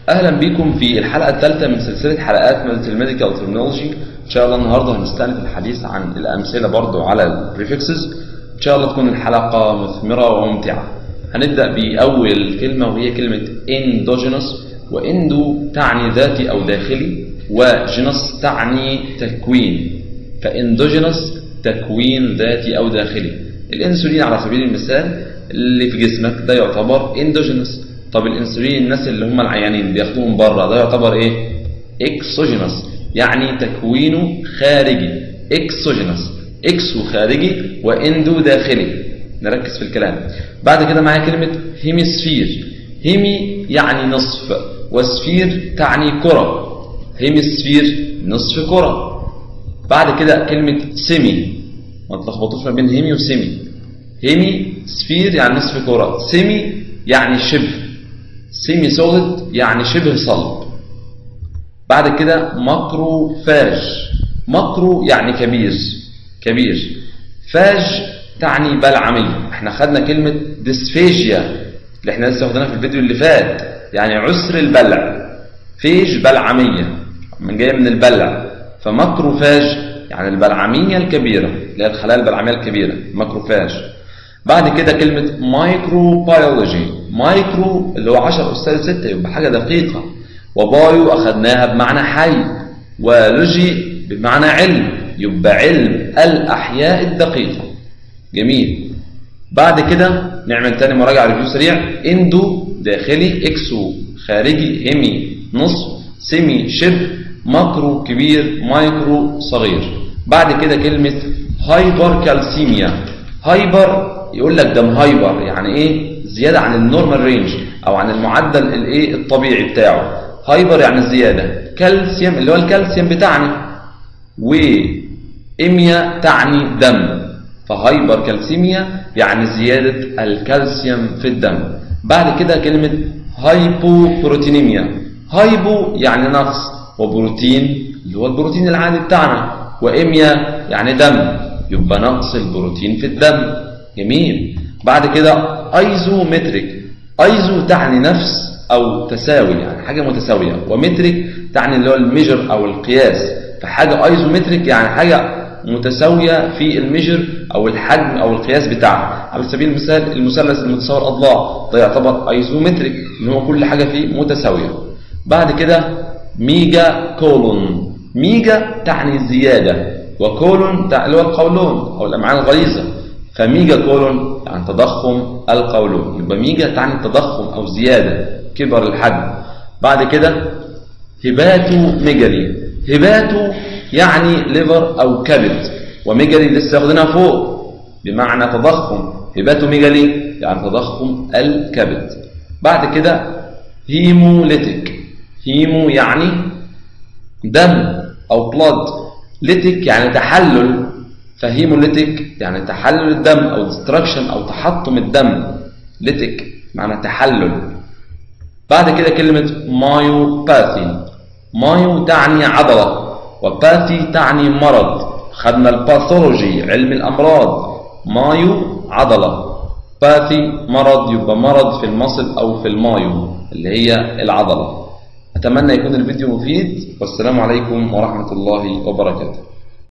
اهلا بكم في الحلقه الثالثه من سلسله حلقات ماده الميديكال ترمينولوجي. ان شاء الله النهارده هنستأنف الحديث عن الامثله برضو على البريفكسز. ان شاء الله تكون الحلقه مثمره وممتعه. هنبدا باول كلمه وهي كلمه اندوجينوس، واندو تعني ذاتي او داخلي، وجينوس تعني تكوين. فاندوجينوس تكوين ذاتي او داخلي. الانسولين على سبيل المثال اللي في جسمك ده يعتبر اندوجينوس. طب الانسولين الناس اللي هم العيانين بياخدوه من بره ده يعتبر ايه؟ اكسوجينوس، يعني تكوينه خارجي. اكسوجينوس، اكسو خارجي واندو داخلي. نركز في الكلام. بعد كده معايا كلمه هيميسفير. هيمي يعني نصف، وسفير تعني كره. هيميسفير نصف كره. بعد كده كلمه سيمي، ما تلخبطوش ما بين هيمي وسيمي. هيمي سفير يعني نصف كره، سيمي يعني شبه. سيمي سوليد يعني شبه صلب. بعد كده ماكروفاج. ماكرو يعني كبير، كبير. فاج تعني بلعمية. احنا خدنا كلمة ديسفيجيا اللي احنا لسه واخدينها في الفيديو اللي فات، يعني عسر البلع. فيج بلعمية من جاية من البلع. فماكروفاج يعني البلعمية الكبيرة اللي هي الخلايا البلعمية الكبيرة، ماكروفاج. بعد كده كلمة مايكروبيولوجي. مايكرو اللي هو 10 أس 6 يبقى حاجة دقيقة، وبايو أخذناها بمعنى حي، ولوجي بمعنى علم، يبقى علم الأحياء الدقيقة. جميل. بعد كده نعمل تاني مراجعة ريفيو سريع. اندو داخلي، اكسو خارجي، هيمي نصف، سيمي شبه، ماكرو كبير، مايكرو صغير. بعد كده كلمة هايبر كالسيميا. هايبر يقول لك ده مهايبر، يعني ايه؟ زياده عن النورمال رينج او عن المعدل الايه الطبيعي بتاعه. هايبر يعني زياده. كالسيوم اللي هو الكالسيوم بتاعنا، وإيميا تعني دم. فهايبر كالسيميا يعني زياده الكالسيوم في الدم. بعد كده كلمه هايبوبروتينيميا. هايبو يعني نقص، وبروتين اللي هو البروتين العادي بتاعنا، وإيميا يعني دم، يبقى نقص البروتين في الدم. جميل. بعد كده ايزومتريك. ايزو تعني نفس او تساوي، يعني حاجه متساويه، ومتريك تعني اللي هو الميجر او القياس. فحاجه ايزومتريك يعني حاجه متساويه في الميجر او الحجم او القياس بتاعها. على سبيل المثال المثلث المتساوي الاضلاع ده يعتبر ايزومتريك، ان هو كل حاجه فيه متساويه. بعد كده ميجا كولون. ميجا تعني زياده، وكولون اللي هو القولون او الامعاء الغليظه. فميجا كولون يعني تضخم القولون، يبقى ميجا تعني التضخم او زياده، كبر الحجم. بعد كده هيباتو ميجالي. هيباتو يعني ليفر او كبد، وميجالي لسه واخدينها فوق بمعنى تضخم. هيباتو ميجالي يعني تضخم الكبد. بعد كده هيموليتيك. هيمو يعني دم او بلاد، ليتيك يعني تحلل. فهيموليتيك يعني تحلل الدم او ديستراكشن او تحطم الدم. ليتيك معنى تحلل. بعد كده كلمة مايوباثي. مايو تعني عضلة، وباثي تعني مرض. خدنا الباثولوجي علم الأمراض. مايو عضلة، باثي مرض، يبقى مرض في المصل أو في المايو اللي هي العضلة. أتمنى يكون الفيديو مفيد، والسلام عليكم ورحمة الله وبركاته.